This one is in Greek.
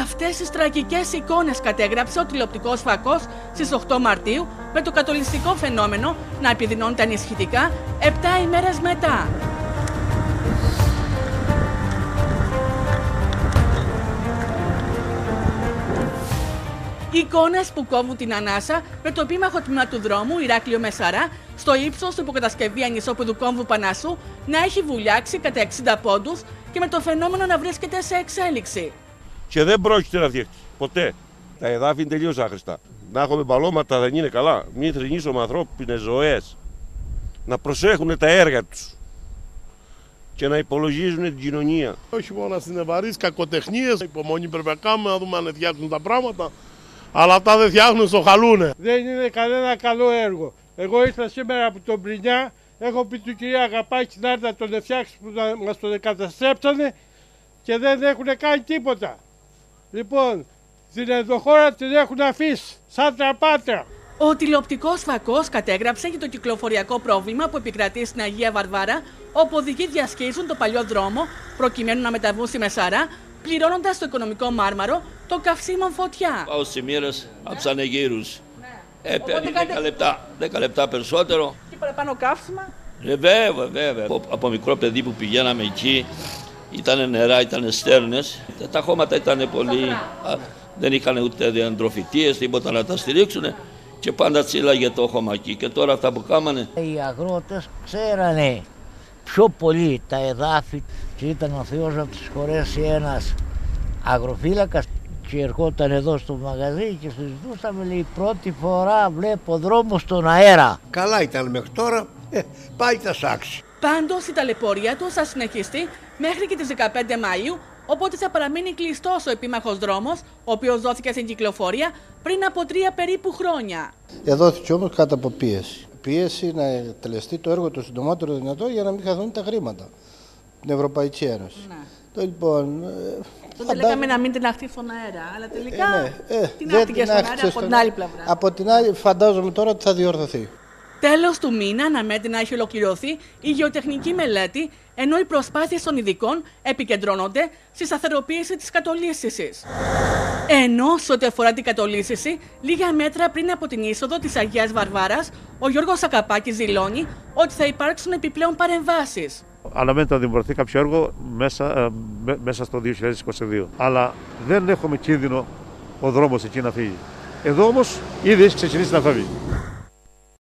Αυτές τις τραγικές εικόνες κατέγραψε ο τηλεοπτικός φακός στις 8 Μαρτίου με το κατολιστικό φαινόμενο να επιδεινώνεται ανησυχητικά 7 ημέρες μετά. Εικόνες που κόβουν την ανάσα με το επίμαχο τμήμα του δρόμου Ηράκλειο Μεσαρά στο ύψος του υποκατασκευή ανισόπεδου κόμβου Πανάσου να έχει βουλιάξει κατά 60 πόντους και με το φαινόμενο να βρίσκεται σε εξέλιξη. Και δεν πρόκειται να φτιαχτεί ποτέ. Τα εδάφη είναι τελείως άχρηστα. Να έχουμε μπαλώματα δεν είναι καλά. Μην θρηνήσουμε ανθρώπινες ζωές. Να προσέχουν τα έργα τους και να υπολογίζουν την κοινωνία. Όχι μόνο είναι βαρύς, κακοτεχνίες. Υπομονή πρέπει να κάνουμε, να δούμε αν φτιάχνουν τα πράγματα. Αλλά αυτά δεν φτιάχνουν, στο χαλούνε. Δεν είναι κανένα καλό έργο. Εγώ ήρθα σήμερα από τον Πρινιά, έχω πει του κυρία Αγαπάκη να έρθει να τον φτιάξει που μας τον καταστρέψανε και δεν έχουν κάνει τίποτα. Λοιπόν, την ενδοχώρα την έχουν αφήσει, σαν τραπάτρα. Ο τηλεοπτικός φακός κατέγραψε για το κυκλοφοριακό πρόβλημα που επικρατεί στην Αγία Βαρβάρα, όπου οδηγοί διασχίζουν το παλιό δρόμο προκειμένου να μεταβούν στη Μεσαρά, πληρώνοντας το οικονομικό μάρμαρο το καυσίμων φωτιά. Πάω στη Μοίρας από τους Ανεγύρους. Παίρνει 10 λεπτά περισσότερο. Και παραπάνω καύσιμα. Βέβαια. Από μικρό παιδί που πηγαίναμε εκεί, ήταν νερά, ήταν στέρνες. Τα χώματα ήταν πολύ. Δεν είχαν ούτε διαντροφητείες, τίποτα να τα στηρίξουν. Και πάντα τσίλαγε το χώμα εκεί. Και τώρα αυτά που κάμανε. Οι αγρότες ξέρανε πιο πολύ τα εδάφη και ήταν ο Θεός να τους χωρέσει ένας αγροφύλακας και ερχόταν εδώ στο μαγαζί και συζητούσαμε, λέει, πρώτη φορά βλέπω δρόμο στον αέρα. Καλά ήταν μέχρι τώρα, πάλι τα σάξει. Πάντως η ταλαιπωρία του θα συνεχιστεί μέχρι και τις 15 Μαΐου, οπότε θα παραμείνει κλειστός ο επίμαχος δρόμος, ο οποίος δόθηκε στην κυκλοφορία πριν από 3 περίπου χρόνια. Δόθηκε όμως κάτω από πίεση. Πίεση να τελεστεί το έργο το συντομότερο δυνατό για να μην χαθούν τα χρήματα. Την Ευρωπαϊκή Ένωση. Ναι. Λοιπόν, τότε λέγαμε να μην την αχθεί στον αέρα, αλλά τελικά την άχτηκε στον αέρα από την άλλη πλευρά. Από την άλλη φαντάζομαι τώρα ότι θα διορθωθεί. Τέλος του μήνα αναμένεται να έχει ολοκληρωθεί η γεωτεχνική μελέτη, ενώ οι προσπάθειες των ειδικών επικεντρώνονται στη σταθεροποίηση της κατολίσθησης. Ενώ σε ό,τι αφορά την κατολίσθηση, λίγα μέτρα πριν από την είσοδο της Αγίας Βαρβάρας, ο Γιώργος Ακαπάκης δηλώνει ότι θα υπάρξουν επιπλέον παρεμβάσεις. Αναμένεται να δημιουργηθεί κάποιο έργο μέσα στο 2022. Αλλά δεν έχουμε κίνδυνο ο δρόμος εκεί να φύγει. Εδώ όμως ήδη έχει ξεκινήσει να φεύγει.